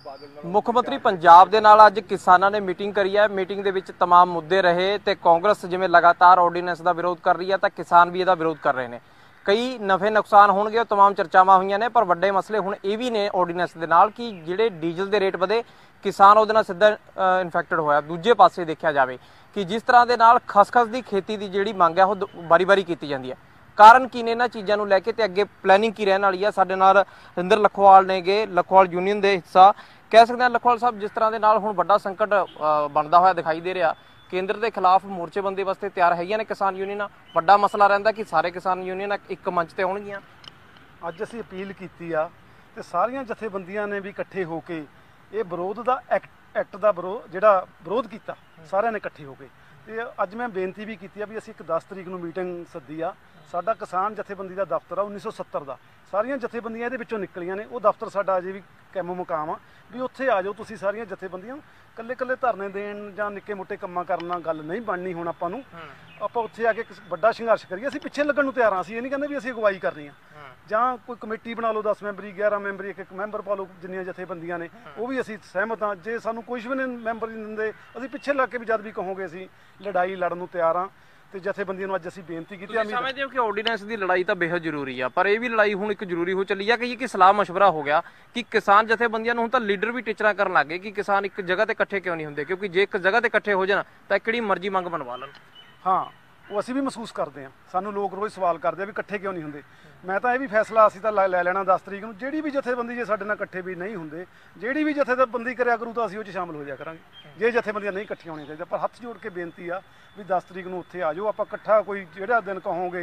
ਮੁੱਖ ਮੰਤਰੀ ਪੰਜਾਬ ਦੇ ਨਾਲ ਅੱਜ ਕਿਸਾਨਾਂ ਨੇ ਮੀਟਿੰਗ ਕਰੀ ਹੈ। ਮੀਟਿੰਗ ਦੇ ਵਿੱਚ तमाम ਮੁੱਦੇ ਰਹੇ ਤੇ ਕਾਂਗਰਸ ਜਿਵੇਂ ਲਗਾਤਾਰ ਆਰਡੀਨੈਂਸ ਦਾ ਵਿਰੋਧ ਕਰ ਰਹੀ ਹੈ ਤਾਂ ਕਿਸਾਨ ਵੀ ਇਹਦਾ ਵਿਰੋਧ ਕਰ ਰਹੇ ਨੇ। ਕਈ ਨਫੇ ਨੁਕਸਾਨ ਹੋਣਗੇ, ਉਹ तमाम ਚਰਚਾਵਾਂ ਹੋਈਆਂ ਨੇ, ਪਰ ਵੱਡੇ ਮਸਲੇ ਹੁਣ ਇਹ ਵੀ ਨੇ ਆਰਡੀਨੈਂਸ ਦੇ ਨਾਲ ਕਿ ਜਿਹੜੇ ਡੀਜ਼ਲ ਦੇ ਰੇਟ ਵਧੇ, ਕਿਸਾਨ ਉਹਦੇ ਨਾਲ ਸਿੱਧਾ ਇਨਫੈਕਟਡ ਹੋਇਆ। ਦੂਜੇ ਪਾਸੇ ਦੇਖਿਆ ਜਾਵੇ ਕਿ ਜਿਸ ਤਰ੍ਹਾਂ ਦੇ ਨਾਲ ਖਸਖਸ ਦੀ ਖੇਤੀ ਦੀ ਜਿਹੜੀ ਮੰਗ ਹੈ ਉਹ ਵਾਰੀ-ਵਾਰੀ ਕੀਤੀ ਜਾਂਦੀ ਹੈ। ਕਾਰਨ ਕੀ ਨੇ ਇਹਨਾਂ ਚੀਜ਼ਾਂ ਨੂੰ ਲੈ ਕੇ ਤੇ ਅੱਗੇ ਪਲੈਨਿੰਗ ਕੀ ਰਹਿਣ ਵਾਲੀ ਆ? ਸਾਡੇ ਨਾਲ ਰਿੰਦਰ ਲਖਵਾਲ ਨੇਗੇ, ਲਖਵਾਲ ਯੂਨੀਅਨ ਦੇ ਹਿੱਸਾ ਕਹਿ ਸਕਦੇ ਹਾਂ। ਲਖਵਾਲ ਸਾਹਿਬ, ਜਿਸ ਤਰ੍ਹਾਂ ਦੇ ਨਾਲ ਹੁਣ ਵੱਡਾ ਸੰਕਟ ਬਣਦਾ ਹੋਇਆ ਦਿਖਾਈ ਦੇ ਰਿਹਾ, ਕੇਂਦਰ ਦੇ ਖਿਲਾਫ ਮੋਰਚੇਬੰਦੀ ਵਾਸਤੇ ਤਿਆਰ ਹੈਗੀਆਂ ਨੇ ਕਿਸਾਨ ਯੂਨੀਅਨਾਂ। ਵੱਡਾ ਮਸਲਾ ਰਹਿੰਦਾ ਕਿ ਸਾਰੇ ਕਿਸਾਨ ਯੂਨੀਅਨਾਂ ਇੱਕ ਮੰਚ ਤੇ ਆਉਣਗੀਆਂ। ਅੱਜ ਅਸੀਂ ਅਪੀਲ ਕੀਤੀ ਆ ਤੇ ਸਾਰੀਆਂ ਜਥੇਬੰਦੀਆਂ ਨੇ ਵੀ ਇਕੱਠੇ ਹੋ ਕੇ ਇਹ ਵਿਰੋਧ ਦਾ ਐਕਟ ਦਾ ਵਿਰੋਧ ਕੀਤਾ, ਸਾਰਿਆਂ ਨੇ ਇਕੱਠੇ ਹੋ ਕੇ। ਤੇ ਅੱਜ ਮੈਂ ਬੇਨਤੀ ਵੀ ਕੀਤੀ ਆ ਵੀ ਅਸੀਂ 10 ਤਰੀਕ ਨੂੰ ਮੀਟਿੰਗ ਸੱਦੀ ਆ। ਸਾਡਾ ਕਿਸਾਨ ਜਥੇਬੰਦੀ ਦਾ ਦਫ਼ਤਰ ਆ 1970 ਦਾ, ਸਾਰੀਆਂ ਜਥੇਬੰਦੀਆਂ ਇਹਦੇ ਵਿੱਚੋਂ ਨਿਕਲੀਆਂ ਨੇ। ਉਹ ਦਫ਼ਤਰ ਸਾਡਾ ਅਜੇ ਵੀ ਕੈਮੋ ਮੁਕਾਮ ਆ ਵੀ ਉੱਥੇ ਆ ਜਾਓ ਤੁਸੀਂ ਸਾਰੀਆਂ ਜਥੇਬੰਦੀਆਂ। ਇਕੱਲੇ ਧਰਨੇ ਦੇਣ ਜਾਂ ਨਿੱਕੇ ਮੋਟੇ ਕੰਮਾਂ ਕਰਨ ਨਾਲ ਗੱਲ ਨਹੀਂ ਬਣਨੀ। ਹੁਣ ਆਪਾਂ ਉੱਥੇ ਆ ਕੇ ਵੱਡਾ ਸੰਘਰਸ਼ ਕਰੀਏ। ਅਸੀਂ ਪਿੱਛੇ ਲੱਗਣ ਨੂੰ ਤਿਆਰ ਹਾਂ। ਅਸੀਂ ਇਹ ਨਹੀਂ ਕਹਿੰਦੇ ਵੀ ਅਸੀਂ ਅਗਵਾਈ ਕਰਨੀ ਆ ਜਾਂ ਕੋਈ ਕਮੇਟੀ ਬਣਾ ਲਓ 10 ਮੈਂਬਰੀ 11 ਮੈਂਬਰੀ, ਇੱਕ ਮੈਂਬਰ ਪਾ ਲਓ, ਜਿੰਨੀਆਂ ਜਥੇਬੰਦੀਆਂ ਨੇ ਉਹ ਵੀ ਅਸੀਂ ਸਹਿਮਤ ਹਾਂ। ਜੇ ਸਾਨੂੰ ਕੁਝ ਵੀ ਨਹੀਂ ਮੈਂਬਰ ਨਹੀਂ ਦਿੰਦੇ, ਅਸੀਂ ਪਿੱਛੇ ਲੱਗ ਕੇ ਵੀ ਜਦ ਵੀ ਕਹੋਗੇ ਅਸੀਂ ਲੜਾਈ ਲੜਨ ਨੂੰ ਤਿਆਰ ਹਾਂ। ਤੇ ਜਥੇਬੰਦੀਆਂ ਨੂੰ ਅੱਜ ਅਸੀਂ ਬੇਨਤੀ ਕੀਤੀ ਆ। ਸਮਝਦੇ ਹੋ ਕਿ ਆਰਡੀਨੈਂਸ ਦੀ ਲੜਾਈ ਤਾਂ ਬੇਹੱਦ ਜ਼ਰੂਰੀ ਆ, ਪਰ ਇਹ ਵੀ ਲੜਾਈ ਹੁਣ ਇੱਕ ਜ਼ਰੂਰੀ ਹੋ ਚੱਲੀ ਆ ਕਿ ਸਲਾਹ ਮਸ਼ਵਰਾ ਹੋ ਗਿਆ ਕਿ ਕਿਸਾਨ ਜਥੇਬੰਦੀਆਂ ਨੂੰ ਹੁਣ ਤਾਂ ਲੀਡਰ ਵੀ ਟੀਚਰਾਂ ਕਰਨ ਲੱਗ ਗਏ ਕਿ ਕਿਸਾਨ ਇੱਕ ਜਗ੍ਹਾ ਤੇ ਇਕੱਠੇ ਕਿਉਂ ਨਹੀਂ ਹੁੰਦੇ, ਕਿਉਂਕਿ ਜੇ ਇੱਕ ਜਗ੍ਹਾ ਤੇ ਇਕੱਠੇ ਹੋ ਜਾਣ ਤਾਂ ਕਿਹੜੀ ਮਰਜ਼ੀ ਮੰਗ ਬਣਵਾ ਲੈਣ। ਹਾਂ, ਉਹ ਅਸੀਂ ਵੀ ਮਹਿਸੂਸ ਕਰਦੇ ਹਾਂ। ਸਾਨੂੰ ਲੋਕ ਰੋਜ਼ ਸਵਾਲ ਕਰਦੇ ਆ ਵੀ ਇਕੱਠੇ ਕਿਉਂ ਨਹੀਂ ਹੁੰਦੇ। ਮੈਂ ਤਾਂ ਇਹ ਵੀ ਫੈਸਲਾ ਅਸੀਂ ਤਾਂ ਲੈ ਲੈਣਾ 10 ਤਰੀਕ ਨੂੰ। ਜਿਹੜੀ ਵੀ ਜਥੇਬੰਦੀ ਜੇ ਸਾਡੇ ਨਾਲ ਇਕੱਠੇ ਵੀ ਨਹੀਂ ਹੁੰਦੇ, ਜਿਹੜੀ ਵੀ ਜਥੇਬੰਦੀ ਕਰਿਆ ਕਰੂ ਤਾਂ ਅਸੀਂ ਉਹ 'ਚ ਸ਼ਾਮਲ ਹੋ ਜਾਇਆ ਕਰਾਂਗੇ। ਜੇ ਜਥੇਬੰਦੀਆਂ ਨਹੀਂ ਇਕੱਠੀਆਂ ਹੋਣੀਆਂ ਚਾਹੀਦੀਆਂ, ਪਰ ਹੱਥ ਜੋੜ ਕੇ ਬੇਨਤੀ ਆ ਵੀ 10 ਤਰੀਕ ਨੂੰ ਉੱਥੇ ਆ ਜਾਓ। ਆਪਾਂ ਇਕੱਠਾ ਕੋਈ ਜਿਹੜਾ ਦਿਨ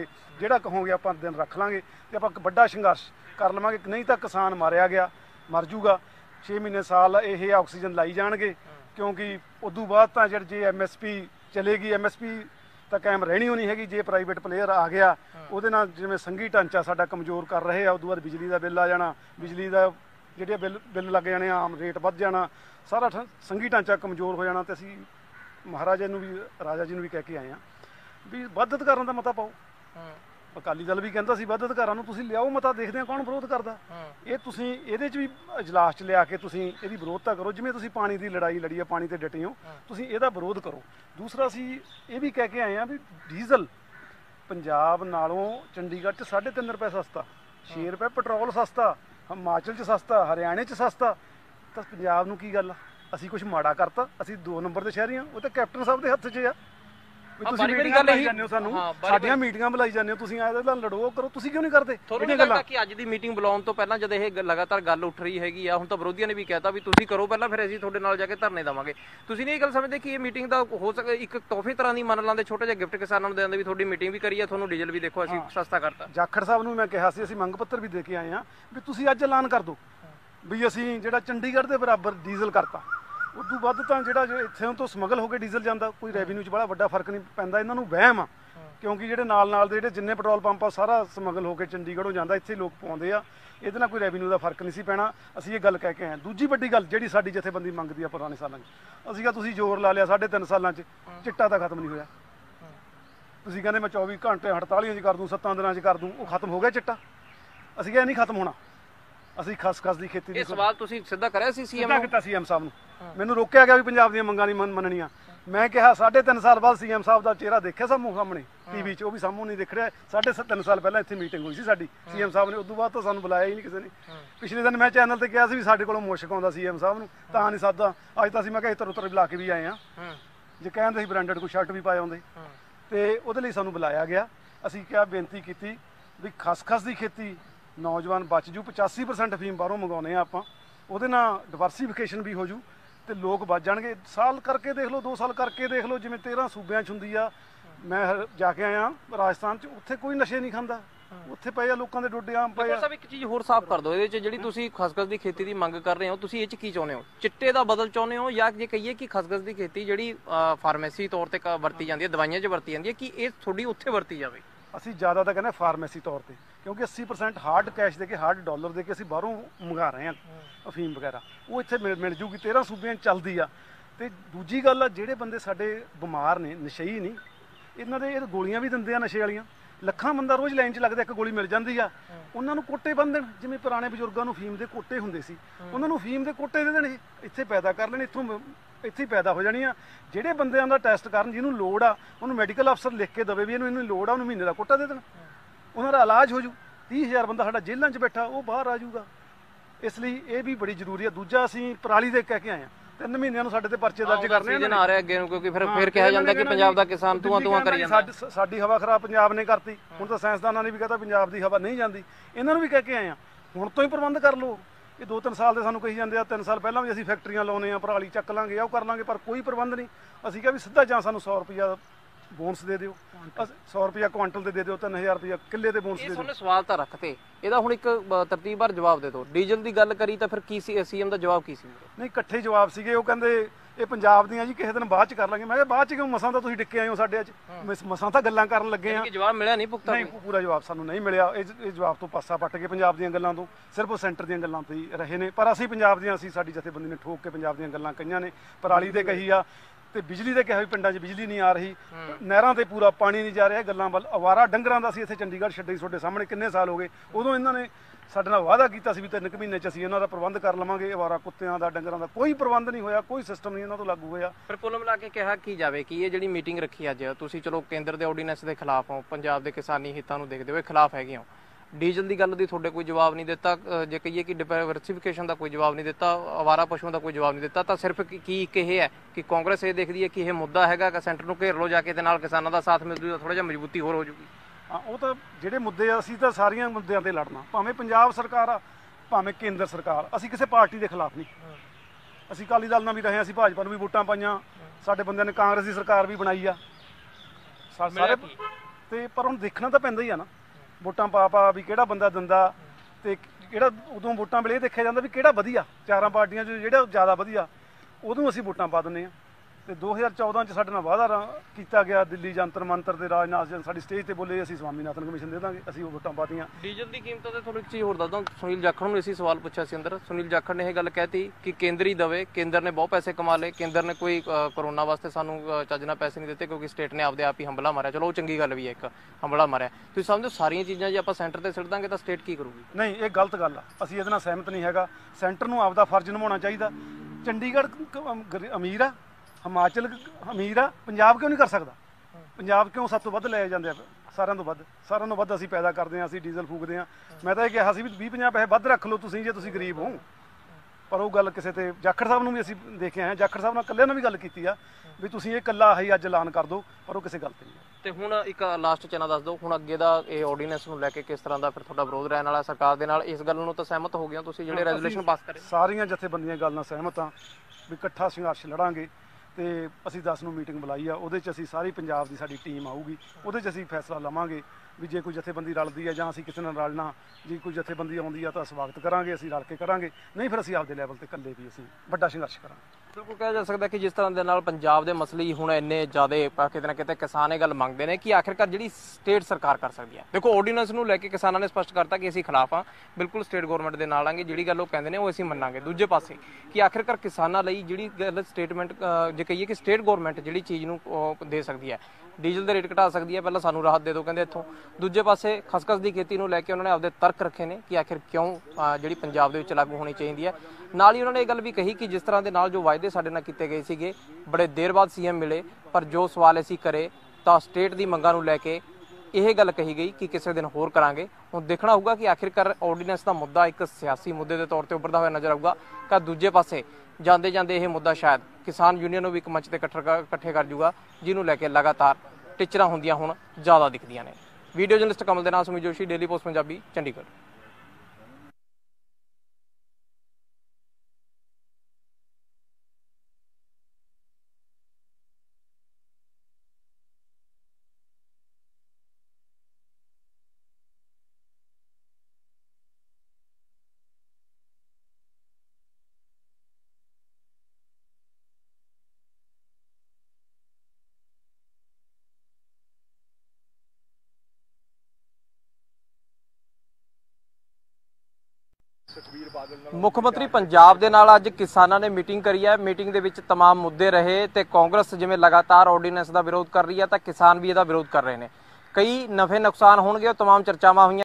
ਕਹੋਗੇ ਆਪਾਂ ਦਿਨ ਰੱਖ ਲਾਂਗੇ ਤੇ ਆਪਾਂ ਵੱਡਾ ਸੰਘਰਸ਼ ਕਰ ਲਵਾਂਗੇ। ਨਹੀਂ ਤਾਂ ਕਿਸਾਨ ਮਾਰਿਆ ਗਿਆ ਮਰ ਜੂਗਾ। 6 ਮਹੀਨੇ ਸਾਲ ਇਹ ਆਕਸੀਜਨ ਲਾਈ ਜਾਣਗੇ, ਕਿਉਂਕਿ ਉਦੋਂ ਬਾਅਦ ਤਾਂ ਜੇ MSP ਚਲੇਗੀ, MSP ਤਾਂ ਕਾਇਮ ਰਹਿਣੀ ਹੋਣੀ ਹੈਗੀ। ਜੇ ਪ੍ਰਾਈਵੇਟ ਪਲੇਅਰ ਆ ਗਿਆ ਉਹਦੇ ਨਾਲ ਜਿਵੇਂ ਸੰਘੀ ਢਾਂਚਾ ਸਾਡਾ ਕਮਜ਼ੋਰ ਕਰ ਰਹੇ ਆ, ਉਦੋਂ ਬਾਅਦ ਬਿਜਲੀ ਦਾ ਬਿੱਲ ਆ ਜਾਣਾ, ਬਿਜਲੀ ਦਾ ਜਿਹੜੇ ਬਿੱਲ ਲੱਗ ਜਾਣੇ, ਆਮ ਰੇਟ ਵੱਧ ਜਾਣਾ, ਸਾਰਾ ਸੰਘੀ ਢਾਂਚਾ ਕਮਜ਼ੋਰ ਹੋ ਜਾਣਾ। ਤੇ ਅਸੀਂ ਮਹਾਰਾਜਾ ਨੂੰ ਵੀ ਰਾਜਾ ਜੀ ਨੂੰ ਵੀ ਕਹਿ ਕੇ ਆਏ ਆ ਵੀ ਵੱਧ ਅਧਿਕਾਰਾਂ ਦਾ ਮਤਾ ਪਾਓ। ਅਕਾਲੀ ਦਲ ਵੀ ਕਹਿੰਦਾ ਸੀ ਵੱਧ ਅਧਿਕਾਰਾਂ ਨੂੰ ਤੁਸੀਂ ਲਿਆਓ ਮਤਾ, ਦੇਖਦੇ ਆ ਕੌਣ ਵਿਰੋਧ ਕਰਦਾ। ਇਹ ਤੁਸੀਂ ਇਹਦੇ 'ਚ ਵੀ ਇਜਲਾਸ 'ਚ ਲਿਆ ਕੇ ਤੁਸੀਂ ਇਹਦੀ ਵਿਰੋਧਤਾ ਕਰੋ। ਜਿਵੇਂ ਤੁਸੀਂ ਪਾਣੀ ਦੀ ਲੜਾਈ ਲੜੀ ਆ, ਪਾਣੀ ਤੇ ਡਟੇ ਹੋ, ਤੁਸੀਂ ਇਹਦਾ ਵਿਰੋਧ ਕਰੋ। ਦੂਸਰਾ ਅਸੀਂ ਇਹ ਵੀ ਕਹਿ ਕੇ ਆਏ ਆ ਵੀ ਡੀਜ਼ਲ ਪੰਜਾਬ ਨਾਲੋਂ ਚੰਡੀਗੜ੍ਹ 'ਚ 3.5 ਰੁਪਏ ਸਸਤਾ, 6 ਰੁਪਏ ਪੈਟਰੋਲ ਸਸਤਾ, ਹਿਮਾਚਲ 'ਚ ਸਸਤਾ, ਹਰਿਆਣੇ 'ਚ ਸਸਤਾ, ਤਾਂ ਪੰਜਾਬ ਨੂੰ ਕੀ ਗੱਲ ਆ? ਅਸੀਂ ਕੁਝ ਮਾੜਾ ਕਰਤਾ? ਅਸੀਂ 2 ਨੰਬਰ ਦੇ ਸ਼ਹਿਰੀ ਆ? ਉਹ ਤਾਂ ਕੈਪਟਨ ਸਾਹਿਬ ਦੇ ਹੱਥ 'ਚ ਆ। ਤੁਸੀਂ ਮੀਟਿੰਗਾਂ ਬੁਲਾਈ ਜਾਂਦੇ ਹੋ, ਸਾਨੂੰ ਸਾਡੀਆਂ ਮੀਟਿੰਗਾਂ ਬੁਲਾਈ ਜਾਂਦੇ ਹੋ, ਤੁਸੀਂ ਇਹਦੇ ਨਾਲ ਲੜੋ ਕਰੋ, ਤੁਸੀਂ ਕਿਉਂ ਨਹੀਂ ਕਰਦੇ? ਤੁਹਾਨੂੰ ਲੱਗਦਾ ਕਿ ਅੱਜ ਦੀ ਮੀਟਿੰਗ ਬੁਲਾਉਣ ਤੋਂ ਪਹਿਲਾਂ ਜਦ ਇਹ ਲਗਾਤਾਰ ਗੱਲ ਉੱਠ ਰਹੀ ਹੈਗੀ ਆ, ਹੁਣ ਤਾਂ ਵਿਰੋਧੀਆਂ ਨੇ ਵੀ ਕਹਿਤਾ ਵੀ ਤੁਸੀਂ ਕਰੋ ਪਹਿਲਾਂ, ਫਿਰ ਅਸੀਂ ਤੁਹਾਡੇ ਨਾਲ ਜਾ ਕੇ ਧਰਨੇ ਦੇਵਾਂਗੇ। ਤੁਸੀਂ ਨਹੀਂ ਇਹ ਗੱਲ ਸਮਝਦੇ ਕਿ ਇਹ ਮੀਟਿੰਗ ਦਾ ਹੋ ਸਕੇ ਇੱਕ ਤੋਹਫੇ ਤਰ੍ਹਾਂ ਦੀ ਮੰਨ ਲਾਂਦੇ, ਛੋਟਾ ਜਿਹਾ ਗਿਫਟ ਕਿਸਾਨਾਂ ਨੂੰ ਦੇ ਦਿੰਦੇ ਵੀ ਤੁਹਾਡੀ ਮੀਟਿੰਗ ਵੀ ਕਰੀ ਆ, ਤੁਹਾਨੂੰ ਡੀਜ਼ਲ ਵੀ ਦੇਖੋ ਅਸੀਂ ਸਸਤਾ ਕਰਤਾ। ਜਾਖੜ ਸਾਹਿਬ ਨੂੰ ਮੈਂ ਕਿਹਾ ਸੀ, ਅਸੀਂ ਮੰਗ ਪੱਤਰ ਵੀ ਦੇ ਕੇ ਆਏ ਹਾਂ ਵੀ ਤੁਸੀਂ ਅੱਜ ਐਲਾਨ ਕਰ ਦਿਓ ਵੀ ਅਸੀਂ ਜਿਹੜਾ ਚੰਡੀਗੜ੍ਹ ਦੇ ਬਰਾਬਰ ਡੀਜ਼ਲ ਕਰਤਾ। ਉਦੋਂ ਵੱਧ ਤਾਂ ਜਿਹੜਾ ਇੱਥੋਂ ਤੋਂ ਸਮਗਲ ਹੋ ਕੇ ਡੀਜ਼ਲ ਜਾਂਦਾ, ਕੋਈ ਰੈਵਨਿਊ 'ਚ ਬੜਾ ਵੱਡਾ ਫਰਕ ਨਹੀਂ ਪੈਂਦਾ। ਇਹਨਾਂ ਨੂੰ ਵਹਿਮ ਆ, ਕਿਉਂਕਿ ਜਿਹੜੇ ਨਾਲ ਦੇ ਜਿਹੜੇ ਜਿੰਨੇ ਪੈਟਰੋਲ ਪੰਪ ਆ ਸਾਰਾ ਸਮਗਲ ਹੋ ਕੇ ਚੰਡੀਗੜ੍ਹੋਂ ਜਾਂਦਾ, ਇੱਥੇ ਲੋਕ ਪਾਉਂਦੇ ਆ। ਇਹਦੇ ਨਾਲ ਕੋਈ ਰੈਵਨਿਊ ਦਾ ਫਰਕ ਨਹੀਂ ਸੀ ਪੈਣਾ। ਅਸੀਂ ਇਹ ਗੱਲ ਕਹਿ ਕੇ ਆਏ। ਦੂਜੀ ਵੱਡੀ ਗੱਲ ਜਿਹੜੀ ਸਾਡੀ ਜਥੇਬੰਦੀ ਮੰਗਦੀ ਆ ਪੁਰਾਣੇ ਸਾਲਾਂ 'ਚ, ਅਸੀਂ ਕਿਹਾ ਤੁਸੀਂ ਜ਼ੋਰ ਲਾ ਲਿਆ 3.5 ਸਾਲਾਂ 'ਚ, ਚਿੱਟਾ ਤਾਂ ਖਤਮ ਨਹੀਂ ਹੋਇਆ। ਤੁਸੀਂ ਕਹਿੰਦੇ ਮੈਂ 24 ਘੰਟੇ 48 'ਚ ਕਰ ਦੂੰ, 7 ਦਿਨਾਂ 'ਚ ਕਰ ਦੂੰ, ਉਹ ਖਤਮ ਹੋ ਗਿਆ ਚਿੱਟਾ। ਅਸੀਂ ਕਿਹਾ ਨਹੀਂ ਖਤਮ ਹੋਣਾ। ਅਸੀਂ ਖਸਖਸ ਦੀ ਖੇਤੀ ਦੀ ਸਵਾਲ ਤੁਸੀਂ ਸਿੱਧਾ ਕਰਿਆ ਸੀ ਸੀਐਮ ਨੂੰ? ਕੀਤਾ ਸੀਐਮ ਸਾਹਿਬ ਨੂੰ। ਮੈਨੂੰ ਰੋਕਿਆ ਗਿਆ ਵੀ ਪੰਜਾਬ ਦੀਆਂ ਮੰਗਾਂ ਨਹੀਂ ਮੰਨਣੀਆਂ। ਮੈਂ ਕਿਹਾ 3.5 ਸਾਲ ਬਾਅਦ ਸੀਐਮ ਸਾਹਿਬ ਦਾ ਚਿਹਰਾ ਦੇਖਿਆ ਸਾਹਮਣੇ ਟੀਵੀ 'ਚ, ਉਹ ਵੀ ਸਾਹਮਣੇ ਨਹੀਂ ਦਿਖ ਰਿਹਾ। 3.5 ਸਾਲ ਪਹਿਲਾਂ ਇੱਥੇ ਮੀਟਿੰਗ ਹੋਈ ਸੀ ਸਾਡੀ ਸੀਐਮ ਸਾਹਿਬ ਨੇ, ਉਦੋਂ ਬਾਅਦ ਤਾਂ ਸਾਨੂੰ ਬੁਲਾਇਆ ਹੀ ਨਹੀਂ ਕਿਸੇ ਨੇ। ਪਿਛਲੇ ਦਿਨ ਮੈਂ ਚੈਨਲ ਤੇ ਕਿਹਾ ਸੀ ਵੀ ਸਾਡੇ ਕੋਲੋਂ ਮੁਸ਼ਕ ਆਉਂਦਾ ਸੀਐਮ ਸਾਹਿਬ ਨੂੰ, ਤਾਂ ਨਹੀਂ ਸਾਦਾ। ਅੱਜ ਤਾਂ ਅਸੀਂ ਮੈਂ ਕਿਹਾ ਇੱਧਰ ਉੱਧਰ ਬੁਲਾ ਕੇ ਵੀ ਆਏ ਆ। ਜੇ ਕਹਿੰਦੇ ਸੀ ਬ੍ਰਾਂਡਡ ਕੋਈ ਸ਼ਰਟ ਵੀ ਪਾਏ ਆਉਂਦੇ, ਤੇ ਉਹਦੇ ਲਈ ਸਾਨੂੰ ਬੁਲਾਇਆ ਗਿਆ। ਅਸੀਂ ਕਿਹਾ ਬੇਨਤੀ ਕੀਤੀ ਵੀ ਖਸਖਸ ਦੀ ਖੇਤੀ ਨੌਜਵਾਨ ਬਚ ਜੂ। 85% ਅਫੀਮ ਬਾਹਰੋਂ ਮੰਗਾਉਂਦੇ ਆ ਆਪਾਂ, ਉਹਦੇ ਨਾਲ ਡਿਵਰਸੀਫਿਕੇਸ਼ਨ ਵੀ ਹੋ ਜੂ ਤੇ ਲੋਕ ਬਚ ਜਾਣਗੇ। ਸਾਲ ਕਰਕੇ ਦੇਖ ਲਓ, 2 ਸਾਲ ਕਰਕੇ ਦੇਖ ਲਓ, ਜਿਵੇਂ 13 ਸੂਬਿਆਂ 'ਚ ਹੁੰਦੀ ਆ। ਮੈਂ ਜਾ ਕੇ ਆਇਆ ਰਾਜਸਥਾਨ 'ਚ, ਉੱਥੇ ਕੋਈ ਨਸ਼ੇ ਨਹੀਂ ਖਾਂਦਾ, ਉੱਥੇ ਪਏ ਆ ਲੋਕਾਂ ਦੇ ਡੋਡੇ ਆਮ ਪਏ ਆ। ਸਭ ਇੱਕ ਚੀਜ਼ ਹੋਰ ਸਾਫ਼ ਕਰ ਦਿਓ ਇਹਦੇ 'ਚ, ਜਿਹੜੀ ਤੁਸੀਂ ਖਸਖਸ ਦੀ ਖੇਤੀ ਦੀ ਮੰਗ ਕਰ ਰਹੇ ਹੋ, ਤੁਸੀਂ ਇਹ 'ਚ ਕੀ ਚਾਹੁੰਦੇ ਹੋ? ਚਿੱਟੇ ਦਾ ਬਦਲ ਚਾਹੁੰਦੇ ਹੋ, ਜਾਂ ਜੇ ਕਹੀਏ ਕਿ ਖਸਖਸ ਦੀ ਖੇਤੀ ਜਿਹੜੀ ਫਾਰਮੇਸੀ ਤੌਰ ਤੇ ਵਰਤੀ ਜਾਂਦੀ ਹੈ, ਦਵਾਈਆਂ 'ਚ ਵਰਤੀ ਜਾਂਦੀ ਹੈ, ਕਿ ਇਹ ਤੁਹਾਡੀ ਉੱਥੇ ਵਰਤੀ ਜਾਵੇ? ਅਸੀਂ ਜ਼ਿਆਦਾ ਤਾਂ ਕਹਿੰਦੇ ਫਾਰਮੇਸੀ ਤੌਰ ਤੇ, ਕਿਉਂਕਿ 80% ਹਾਰਡ ਕੈਸ਼ ਦੇ ਕੇ, ਹਾਰਡ ਡਾਲਰ ਦੇ ਕੇ ਅਸੀਂ ਬਾਹਰੋਂ ਮੰਗਾ ਰਹੇ ਹਾਂ ਅਫੀਮ ਵਗੈਰਾ। ਉਹ ਇੱਥੇ ਮਿਲ ਜੂਗੀ, 13 ਸੂਬਿਆਂ 'ਚ ਚੱਲਦੀ ਆ। ਤੇ ਦੂਜੀ ਗੱਲ ਆ, ਜਿਹੜੇ ਬੰਦੇ ਸਾਡੇ ਬਿਮਾਰ ਨੇ, ਨਸ਼ਈ ਨਹੀਂ, ਇਹਨਾਂ ਦੇ ਇਹ ਗੋਲੀਆਂ ਵੀ ਦਿੰਦੇ ਆ ਨਸ਼ੇ ਵਾਲੀਆਂ। ਲੱਖਾਂ ਬੰਦਾ ਰੋਜ਼ ਲਾਈਨ 'ਚ ਲੱਗਦਾ, ਇੱਕ ਗੋਲੀ ਮਿਲ ਜਾਂਦੀ ਆ, ਉਹਨਾਂ ਨੂੰ ਕੋਟੇ ਬੰਨ ਦੇਣ, ਜਿਵੇਂ ਪੁਰਾਣੇ ਬਜ਼ੁਰਗਾਂ ਨੂੰ ਫੀਮ ਦੇ ਕੋਟੇ ਹੁੰਦੇ ਸੀ, ਉਹਨਾਂ ਨੂੰ ਫੀਮ ਦੇ ਕੋਟੇ ਦੇ ਦੇਣ, ਇੱਥੇ ਪੈਦਾ ਕਰ ਲੈਣ, ਇੱਥੇ ਹੀ ਪੈਦਾ ਹੋ ਜਾਣੀ ਆ। ਜਿਹੜੇ ਬੰਦਿਆਂ ਦਾ ਟੈਸਟ ਕਰਨ, ਜਿਹਨੂੰ ਲੋੜ ਆ, ਉਹਨੂੰ ਮੈਡੀਕਲ ਅਫਸਰ ਲਿਖ ਕੇ ਦੇਵੇ ਵੀ ਇਹਨੂੰ ਲੋੜ ਆ, ਉਹਨੂੰ ਮਹੀਨੇ ਦਾ ਕੋਟਾ ਦੇ ਦੇਣ, ਉਹਨਾਂ ਦਾ ਇਲਾਜ ਹੋ ਜੂ। 30,000 ਬੰਦਾ ਸਾਡਾ ਜੇਲ੍ਹਾਂ 'ਚ ਬੈਠਾ, ਉਹ ਬਾਹਰ ਆ ਜਾਊਗਾ। ਇਸ ਲਈ ਇਹ ਵੀ ਬੜੀ ਜ਼ਰੂਰੀ ਆ। ਦੂਜਾ, ਅਸੀਂ ਪਰਾਲੀ ਦੇ ਕਹਿ ਕੇ ਆਏ ਆ, 3 ਮਹੀਨਿਆਂ ਨੂੰ ਸਾਡੇ ਤੇ ਪਰਚੇ ਦਰਜ ਕਰਨੇ ਸੀਜ਼ਨ ਆ ਰਿਹਾ ਅੱਗੇ ਨੂੰ, ਕਿਉਂਕਿ ਫਿਰ ਕਿਹਾ ਜਾਂਦਾ ਕਿ ਪੰਜਾਬ ਦਾ ਕਿਸਾਨ ਧੂਆਂ ਕਰੀ ਜਾਂਦਾ। ਸਾਡੀ ਹਵਾ ਖਰਾਬ ਪੰਜਾਬ ਨੇ ਕਰਤੀ। ਹੁਣ ਤਾਂ ਸਾਇੰਸਦਾਨਾਂ ਨੇ ਵੀ ਕਹਤਾ ਪੰਜਾਬ ਦੀ ਹਵਾ ਨਹੀਂ ਜਾਂਦੀ। ਇਹਨਾਂ ਨੂੰ ਵੀ ਕਹਿ ਕੇ ਆਏ ਆ, ਹੁਣ ਤੋਂ ਹੀ ਪ੍ਰਬੰਧ ਕਰ ਲਓ। ਇਹ 2-3 ਸਾਲ ਦੇ ਸਾਨੂੰ ਕਹੀ ਜਾਂਦੇ ਆ, 3 ਸਾਲ ਪਹਿਲਾਂ ਵੀ ਅਸੀਂ ਫੈਕਟਰੀਆਂ ਲਾਉਨੇ ਆ, ਪਰਾਲੀ ਚੱਕ ਲਾਂਗੇ, ਉਹ ਕਰ ਲਾਂਗੇ, ਪਰ ਕੋਈ ਪ੍ਰਬੰਧ ਨਹੀਂ। ਅਸੀਂ ਕਿਹਾ ਵੀ ਸਿੱਧਾ ਜਾਂ ਸਾਨੂੰ 100 ਰੁਪਇਆ ਬੋਨਸ ਦੇ ਦਿਓ, 100 ਰੁਪਇਆ ਕੁਆਂਟਲ ਦੇ ਦਿਓ, 3000 ਰੁਪਇਆ ਕਿੱਲੇ ਤੇ ਬੋਨਸ ਦੇ ਦਿਓ। ਤੁਹਾਨੂੰ ਸਵਾਲ ਤਾਂ ਰੱਖਤੇ, ਇਹਦਾ ਹੁਣ ਇੱਕ ਤਰਤੀਬਵਾਰ ਜਵਾਬ ਦੇ ਦਿਓ। ਡੀਜ਼ਲ ਦੀ ਗੱਲ ਕਰੀ ਤਾਂ ਫਿਰ ਕੀ ਸੀ ਸੀਐਮ ਦਾ ਜਵਾਬ ਕੀ ਸੀ? ਨਹੀਂ, ਇਕੱਠੇ ਜਵਾਬ ਸੀਗੇ। ਉਹ ਕਹਿੰਦੇ ਇਹ ਪੰਜਾਬ ਦੀਆਂ ਜੀ, ਕਿਸੇ ਦਿਨ ਬਾਅਦ ਚ ਕਰ ਲਾਂਗੇ। ਮੈਂ ਕਿਹਾ ਬਾਅਦ ਚ ਕਿਉਂ, ਮਸਾਂ ਤਾਂ ਤੁਸੀਂ ਡਿੱਕੇ ਆਏ ਹੋ ਸਾਡੇ ਅੱਜ, ਮਸਾਂ ਤਾਂ ਗੱਲਾਂ ਕਰਨ ਲੱਗੇ ਆ। ਜਵਾਬ ਮਿਲਿਆ ਨਹੀਂ ਪੁਖਤਾ? ਨਹੀਂ, ਪੂਰਾ ਜਵਾਬ ਸਾਨੂੰ ਨਹੀਂ ਮਿਲਿਆ। ਇਹ ਜਵਾਬ ਤੋਂ ਪਾਸਾ ਪੱਟ ਕੇ ਪੰਜਾਬ ਦੀਆਂ ਗੱਲਾਂ ਤੋਂ, ਸਿਰਫ ਉਹ ਸੈਂਟਰ ਦੀਆਂ ਗੱਲਾਂ ਤੇ ਹੀ ਰਹੇ ਨੇ। ਪਰ ਅਸੀਂ ਪੰਜਾਬ ਦੀਆਂ, ਅਸੀਂ ਸਾਡੀ ਜਥੇਬੰਦੀ ਨੇ ਠੋਕ ਕੇ ਪੰਜਾਬ ਦੀਆਂ ਗੱਲਾਂ ਕਹੀਆਂ ਨੇ। ਪਰਾਲੀ ਤੇ ਕਹੀ ਆ, ਤੇ ਬਿਜਲੀ ਦੇ ਕਿਹਾ ਵੀ ਪਿੰਡਾਂ 'ਚ ਬਿਜਲੀ ਨਹੀਂ ਆ ਰਹੀ, ਨਹਿਰਾਂ ਤੇ ਪੂਰਾ ਪਾਣੀ ਨਹੀਂ ਜਾ ਰਿਹਾ। ਗੱਲਾਂ ਵੱਲ ਅਵਾਰਾ ਡੰਗਰਾਂ ਦਾ ਅਸੀਂ ਇੱਥੇ ਚੰਡੀਗੜ੍ਹ ਛੱਡੇ ਤੁਹਾਡੇ ਸਾਹਮਣੇ ਕਿੰਨੇ ਸਾਲ ਹੋ ਗਏ। ਉਦੋਂ ਇਹਨਾਂ ਨੇ ਸਾਡੇ ਨਾਲ ਵਾਅਦਾ ਕੀਤਾ ਸੀ ਵੀ 3 ਮਹੀਨੇ 'ਚ ਅਸੀਂ ਇਹਨਾਂ ਦਾ ਪ੍ਰਬੰਧ ਕਰ ਲਵਾਂਗੇ। ਅਵਾਰਾ ਕੁੱਤਿਆਂ ਦਾ, ਡੰਗਰਾਂ ਦਾ ਕੋਈ ਪ੍ਰਬੰਧ ਨਹੀਂ ਹੋਇਆ, ਕੋਈ ਸਿਸਟਮ ਨਹੀਂ ਇਹਨਾਂ ਤੋਂ ਲਾਗੂ ਹੋਇਆ। ਫਿਰ ਕੁੱਲ ਮਿਲਾ ਕੇ ਕਿਹਾ ਕੀ ਜਾਵੇ ਕਿ ਇਹ ਜਿਹੜੀ ਮੀਟਿੰਗ ਰੱਖੀ ਅੱਜ, ਤੁਸੀਂ ਚਲੋ ਕੇਂਦਰ ਦੇ ਆਰਡੀਨੈਂਸ ਦੇ ਖਿਲਾਫ ਹੋ, ਪੰਜਾਬ ਦੇ ਕਿਸਾਨੀ ਹਿੱਤਾਂ ਨੂੰ ਦੇਖਦੇ ਹੋਏ ਖਿਲਾਫ ਹੈਗੇ ਹੋ। ਡੀਜ਼ਲ ਦੀ ਗੱਲ ਦੀ ਤੁਹਾਡੇ ਕੋਈ ਜਵਾਬ ਨਹੀਂ ਦਿੱਤਾ, ਜੇ ਕਹੀਏ ਕਿ ਡਾਇਵਰਸਿਫਿਕੇਸ਼ਨ ਦਾ ਕੋਈ ਜਵਾਬ ਨਹੀਂ ਦਿੱਤਾ, ਅਵਾਰਾ ਪਸ਼ੂਆਂ ਦਾ ਕੋਈ ਜਵਾਬ ਨਹੀਂ ਦਿੱਤਾ, ਤਾਂ ਸਿਰਫ ਕੀ ਇੱਕ ਇਹ ਹੈ ਕਿ ਕਾਂਗਰਸ ਇਹ ਦੇਖਦੀ ਹੈ ਕਿ ਇਹ ਮੁੱਦਾ ਹੈਗਾ ਕਿ ਸੈਂਟਰ ਨੂੰ ਘੇਰ ਲਓ ਜਾ ਕੇ, ਤੇ ਨਾਲ ਕਿਸਾਨਾਂ ਦਾ ਸਾਥ ਮਿਲ ਜੂਗਾ, ਥੋੜਾ ਜਿਹਾ ਮਜ਼ਬੂਤੀ ਹੋਰ ਹੋ ਜੂਗੀ। ਹਾਂ, ਉਹ ਤਾਂ ਜਿਹੜੇ ਮੁੱਦੇ ਆ, ਅਸੀਂ ਤਾਂ ਸਾਰੀਆਂ ਮੁੱਦਿਆਂ ਤੇ ਲੜਨਾ, ਭਾਵੇਂ ਪੰਜਾਬ ਸਰਕਾਰ ਆ, ਭਾਵੇਂ ਕੇਂਦਰ ਸਰਕਾਰ। ਅਸੀਂ ਕਿਸੇ ਪਾਰਟੀ ਦੇ ਖਿਲਾਫ ਨਹੀਂ। ਅਸੀਂ ਅਕਾਲੀ ਦਲ ਨਾਲ ਵੀ ਰਹੇ, ਅਸੀਂ ਭਾਜਪਾ ਨੂੰ ਵੀ ਵੋਟਾਂ ਪਾਈਆਂ, ਸਾਡੇ ਬੰਦਿਆਂ ਨੇ ਕਾਂਗਰਸ ਦੀ ਸਰਕਾਰ ਵੀ ਬਣਾਈ ਆ ਸਾਰੇ ਤੇ। ਪਰ ਹੁਣ ਦੇਖਣਾ ਤਾਂ ਪੈਂਦਾ ਹੀ ਆ ਨਾ, ਵੋਟਾਂ ਪਾ ਵੀ ਕਿਹੜਾ ਬੰਦਾ ਦਿੰਦਾ, ਤੇ ਕਿਹੜਾ ਉਦੋਂ ਵੋਟਾਂ ਵੇਲੇ ਇਹ ਦੇਖਿਆ ਜਾਂਦਾ ਵੀ ਕਿਹੜਾ ਵਧੀਆ, ਚਾਰਾਂ ਪਾਰਟੀਆਂ 'ਚ ਜਿਹੜਾ ਜ਼ਿਆਦਾ ਵਧੀਆ, ਉਦੋਂ ਅਸੀਂ ਵੋਟਾਂ ਪਾ ਦਿੰਦੇ ਹਾਂ। ਤੇ 2014 'ਚ ਸਾਡੇ ਨਾਲ ਵਾਅਦਾ ਕੀਤਾ ਗਿਆ, ਦਿੱਲੀ ਜੰਤਰ ਮੰਤਰ ਦੇ ਰਾਜਨਾਥ ਜੀ ਸਾਡੀ ਸਟੇਜ ਤੇ ਬੋਲੇ, ਅਸੀਂ ਸਵਾਮੀਨਾਥਨ ਕਮਿਸ਼ਨ ਦੇ ਦਾਂਗੇ, ਅਸੀਂ ਉਹ ਵੋਟਾਂ ਪਾਤੀਆਂ। ਡੀਜ਼ਲ ਦੀ ਕੀਮਤਾਂ ਤੇ ਤੁਹਾਨੂੰ ਇੱਕ ਚੀਜ਼ ਹੋਰ ਦੱਸਦਾ, ਸੁਨੀਲ ਜਾਖੜ ਨੂੰ ਅਸੀਂ ਸਵਾਲ ਪੁੱਛਿਆ ਸੀ ਅੰਦਰ, ਸੁਨੀਲ ਜਾਖੜ ਨੇ ਇਹ ਗੱਲ ਕਹਿਤੀ ਕਿ ਕੇਂਦਰੀ ਦਵੇ, ਕੇਂਦਰ ਨੇ ਬਹੁਤ ਪੈਸੇ ਕਮਾ ਲਏ, ਕੇਂਦਰ ਨੇ ਕੋਈ ਕਰੋਨਾ ਵਾਸਤੇ ਸਾਨੂੰ ਚੱਜ ਨਾਲ ਪੈਸੇ ਨਹੀਂ ਦਿੱਤੇ ਕਿਉਂਕਿ ਸਟੇਟ ਨੇ ਆਪਦੇ ਆਪ ਹੀ ਹੰਬਲਾ ਮਾਰਿਆ। ਚਲੋ ਉਹ ਚੰਗੀ ਗੱਲ ਵੀ ਹੈ, ਇੱਕ ਹੰਬਲਾ ਮਾਰਿਆ। ਤੁਸੀਂ ਸਮਝੋ ਸਾਰੀਆਂ ਚੀਜ਼ਾਂ ਜੇ ਆਪਾਂ ਸੈਂਟਰ ਤੇ ਸਿੱਟ ਦਾਂਗੇ ਤਾਂ ਸਟੇਟ ਕੀ ਕਰੂਗੀ? ਨਹੀਂ, ਇਹ ਗਲਤ ਗੱਲ ਆ, ਅਸੀਂ ਇਹਦੇ ਨਾਲ ਸਹਿਮਤ ਨਹੀਂ ਹੈਗਾ। ਸੈਂਟਰ ਨੂੰ ਆਪਦਾ ਫਰਜ਼ ਨਿਭਾਉਣਾ ਚਾਹੀਦਾ। ਚੰਡੀਗੜ੍ਹ ਅਮੀਰ ਆ, ਹਿਮਾਚਲ ਅਮੀਰ ਆ, ਪੰਜਾਬ ਕਿਉਂ ਨਹੀਂ ਕਰ ਸਕਦਾ? ਪੰਜਾਬ ਕਿਉਂ ਸਭ ਤੋਂ ਵੱਧ ਲੈ ਜਾਂਦੇ ਆ? ਸਾਰਿਆਂ ਤੋਂ ਵੱਧ ਅਸੀਂ ਪੈਦਾ ਕਰਦੇ ਹਾਂ, ਅਸੀਂ ਡੀਜ਼ਲ ਫੂਕਦੇ ਹਾਂ। ਮੈਂ ਤਾਂ ਇਹ ਕਿਹਾ ਸੀ ਵੀ 20-50 ਪੈਸੇ ਵੱਧ ਰੱਖ ਲਓ ਤੁਸੀਂ, ਜੇ ਤੁਸੀਂ ਗਰੀਬ ਹੋ। ਪਰ ਉਹ ਗੱਲ ਕਿਸੇ ਤੇ, ਜਾਖੜ ਸਾਹਿਬ ਨੂੰ ਵੀ ਅਸੀਂ ਦੇਖੇ ਆਏ, ਜਾਖੜ ਸਾਹਿਬ ਨਾਲ ਇਕੱਲੇ ਨਾਲ ਵੀ ਗੱਲ ਕੀਤੀ ਆ ਵੀ ਤੁਸੀਂ ਇਹ ਇਕੱਲਾ ਹੀ ਅੱਜ ਐਲਾਨ ਕਰ ਦਿਓ, ਪਰ ਉਹ ਕਿਸੇ ਗੱਲ ਤੇ ਨਹੀਂ। ਤੇ ਹੁਣ ਇੱਕ ਲਾਸਟ ਚ ਨਾ ਦੱਸ ਦਿਓ, ਹੁਣ ਅੱਗੇ ਦਾ ਇਹ ਆਰਡੀਨੈਂਸ ਨੂੰ ਲੈ ਕੇ ਕਿਸ ਤਰ੍ਹਾਂ ਦਾ ਫਿਰ ਤੁਹਾਡਾ ਵਿਰੋਧ ਰਹਿਣ ਵਾਲਾ ਸਰਕਾਰ ਦੇ ਨਾਲ? ਇਸ ਗੱਲ ਨੂੰ ਤਾਂ ਸਹਿਮਤ ਹੋ ਗਏ ਤੁਸੀਂ ਜਿਹੜੇ ਰੈਜ਼ੋਲੂਸ਼ਨ ਪਾਸ ਕਰੇ? ਸਾਰੀਆਂ ਜਥੇਬੰਦੀਆਂ ਗੱਲ ਨਾਲ ਸਹਿਮਤ ਆ ਵੀ ਇਕੱਠਾ ਸੰਘਰਸ਼ ਲੜਾਂਗੇ। ਤੇ ਅਸੀਂ 10 ਨੂੰ ਮੀਟਿੰਗ ਬੁਲਾਈ ਆ, ਉਹਦੇ 'ਚ ਅਸੀਂ ਸਾਰੀ ਪੰਜਾਬ ਦੀ ਸਾਡੀ ਟੀਮ ਆਊਗੀ, ਉਹਦੇ 'ਚ ਅਸੀਂ ਫੈਸਲਾ ਲਵਾਂਗੇ ਵੀ ਜੇ ਕੋਈ ਜਥੇਬੰਦੀ ਰਲਦੀ ਹੈ ਜਾਂ ਅਸੀਂ ਕਿਸੇ ਨਾਲ ਰਲਣਾ, ਜੇ ਕੋਈ ਜਥੇਬੰਦੀ ਆਉਂਦੀ ਆ ਤਾਂ ਸਵਾਗਤ ਕਰਾਂਗੇ, ਅਸੀਂ ਰਲ ਕੇ ਕਰਾਂਗੇ, ਨਹੀਂ ਫਿਰ ਅਸੀਂ ਆਪਦੇ ਲੈਵਲ ਤੇ ਇਕੱਲੇ ਵੀ ਅਸੀਂ ਵੱਡਾ ਸੰਘਰਸ਼ ਕਰਾਂਗੇ। ਬਿਲਕੁਲ ਕਿਹਾ ਜਾ ਸਕਦਾ ਕਿ ਜਿਸ ਤਰ੍ਹਾਂ ਦੇ ਨਾਲ ਪੰਜਾਬ ਦੇ ਮਸਲੇ ਹੀ ਹੁਣ ਇੰਨੇ ਜ਼ਿਆਦਾ ਕਿਤੇ ਨਾ ਕਿਤੇ ਕਿਸਾਨ ਇਹ ਗੱਲ ਮੰਗਦੇ ਨੇ ਕਿ ਆਖਿਰਕਾਰ ਜਿਹੜੀ ਸਟੇਟ ਸਰਕਾਰ ਕਰ ਸਕਦੀ ਹੈ। ਦੇਖੋ ਆਰਡੀਨੈਂਸ ਨੂੰ ਲੈ ਕੇ ਕਿਸਾਨਾਂ ਨੇ ਸਪਸ਼ਟ ਕਰਤਾ ਕਿ ਅਸੀਂ ਖਿਲਾਫ ਹਾਂ, ਬਿਲਕੁਲ ਸਟੇਟ ਗਵਰਨਮੈਂਟ ਦੇ ਨਾਲ ਆਂਗੇ, ਜਿਹੜੀ ਗੱਲ ਉਹ ਕਹਿੰਦੇ ਨੇ ਉਹ ਅਸੀਂ ਮੰਨਾਂਗੇ। ਦੂਜੇ ਪਾਸੇ ਕਿ ਆਖਿਰਕਾਰ ਕਿਸਾਨਾਂ ਲਈ ਜਿਹੜੀ ਗੱਲ ਸਟੇਟਮੈਂਟ ਜੇ ਕਹੀਏ ਕਿ ਸਟੇਟ ਗਵਰਨਮੈਂਟ ਜਿਹੜੀ ਚੀਜ਼ ਨੂੰ ਦੇ ਸਕਦੀ ਹੈ, ਡੀਜ਼ਲ ਦੇ ਰੇਟ ਘਟਾ ਸਕਦੀ ਹੈ, ਪਹਿਲਾਂ ਸਾਨੂੰ ਰਾਹਤ ਦੇ ਦਿਓ ਕਹਿੰਦੇ ਇੱਥੋਂ। ਦੂਜੇ ਪਾਸੇ ਖਸਖਸ ਦੀ ਖੇਤੀ ਨੂੰ ਲੈ ਕੇ ਉਹਨਾਂ ਨੇ ਆਪਦੇ ਤਰਕ ਰੱਖੇ ਨੇ ਕਿ ਆਖਿਰ ਕਿਉਂ ਜਿਹੜੀ ਪੰਜਾਬ ਦੇ ਵਿੱਚ ਲਾਗੂ ਹੋਣੀ ਚਾਹੀਦੀ ਹੈ। ਨਾਲ ਹੀ ਉਹਨਾਂ ਨੇ ਇਹ ਗੱਲ ਵੀ ਕਹੀ ਕਿ ਜਿਸ ਤਰ੍ਹਾਂ ਦੇ ਨਾਲ ਜੋ ਵਾਅਦੇ ਸਾਡੇ ਨਾਲ ਕੀਤੇ ਗਏ ਸੀਗੇ, ਬੜੇ ਦੇਰ ਬਾਅਦ ਸੀਐਮ ਮਿਲੇ, ਪਰ ਜੋ ਸਵਾਲ ਅਸੀਂ ਕਰੇ ਤਾਂ ਸਟੇਟ ਦੀ ਮੰਗਾਂ ਨੂੰ ਲੈ ਕੇ ਇਹ ਗੱਲ ਕਹੀ ਗਈ ਕਿ ਕਿਸੇ ਦਿਨ ਹੋਰ ਕਰਾਂਗੇ। ਹੁਣ ਦੇਖਣਾ ਹੋਊਗਾ ਕਿ ਆਖਿਰਕਾਰ ਆਰਡੀਨੈਂਸ ਦਾ ਮੁੱਦਾ ਇੱਕ ਸਿਆਸੀ ਮੁੱਦੇ ਦੇ ਤੌਰ ਤੇ ਉੱਭਰਦਾ ਹੋਇਆ ਨਜ਼ਰ ਆਊਗਾ ਕਿ ਦੂਜੇ ਪਾਸੇ ਜਾਂਦੇ ਜਾਂਦੇ ਇਹ ਮੁੱਦਾ ਸ਼ਾਇਦ ਕਿਸਾਨ ਯੂਨੀਅਨ ਨੂੰ ਵੀ ਇੱਕ ਮੰਚ ਤੇ ਇਕੱਠੇ ਕਰ ਜੂਗਾ, ਜਿਹਨੂੰ ਲੈ ਕੇ ਲਗਾਤਾਰ ਟਿਚਰਾਂ ਹੁੰਦੀਆਂ ਹੁਣ ਜ਼ਿਆਦਾ ਦਿਖਦੀਆਂ ਨੇ। ਵੀਡੀਓ ਜਰਨਲਿਸਟ ਕਮਲ ਦੇ ਨਾਲ ਸੁਮਿਤ ਜੋਸ਼ੀ, ਡੇਲੀ ਪੋਸਟ ਪੰਜਾਬੀ, ਚੰਡੀਗੜ੍ਹ। ਮੁੱਖ ਮੰਤਰੀ ਪੰਜਾਬ ਦੇ ਨਾਲ ਅੱਜ ਕਿਸਾਨਾਂ ਨੇ ਮੀਟਿੰਗ ਕਰੀ ਹੈ। ਮੀਟਿੰਗ ਦੇ ਵਿੱਚ तमाम ਮੁੱਦੇ ਰਹੇ ਤੇ ਕਾਂਗਰਸ ਜਿਵੇਂ ਲਗਾਤਾਰ ਆਰਡੀਨੈਂਸ ਦਾ ਵਿਰੋਧ ਕਰ ਰਹੀ ਹੈ ਤਾਂ ਕਿਸਾਨ ਵੀ ਇਹਦਾ ਵਿਰੋਧ ਕਰ ਰਹੇ ਨੇ। ਕਈ ਨਫੇ ਨੁਕਸਾਨ ਹੋਣਗੇ ਉਹ तमाम ਚਰਚਾਵਾਂ ਹੋਈਆਂ।